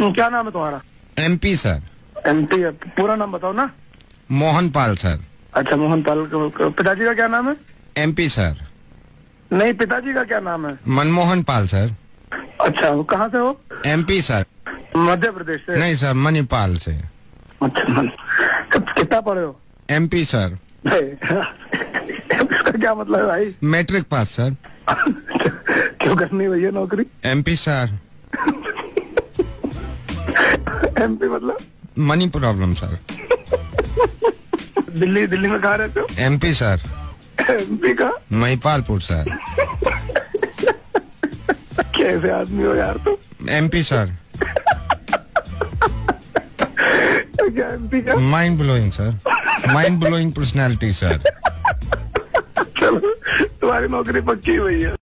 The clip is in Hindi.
क्या नाम है तुम्हारा? MP sir. MP है। पूरा नाम बताओ ना। मोहन पाल सर। अच्छा मोहन पाल। पिताजी का क्या नाम है? MP sir. नहीं, पिताजी का क्या नाम है? मनमोहन पाल सर। अच्छा, वो कहाँ से हो? MP sir. मध्य प्रदेश से? नहीं सर, मणिपाल से। अच्छा, कितना पढ़े हो? MP sir. इसका क्या मतलब है भाई? Matric pass sir. क्यों करनी भैया नौकरी? MP sir. MP मतलब? Money problem sir. दिल्ली में कहाँ रहते हो? MP sir. MP का? महिपालपुर सर। कैसे आदमी हो यार तुम? MP sir. क्या MP का? Mind blowing sir. Mind blowing personality sir. चलो, तुम्हारी नौकरी पक्की हुई है।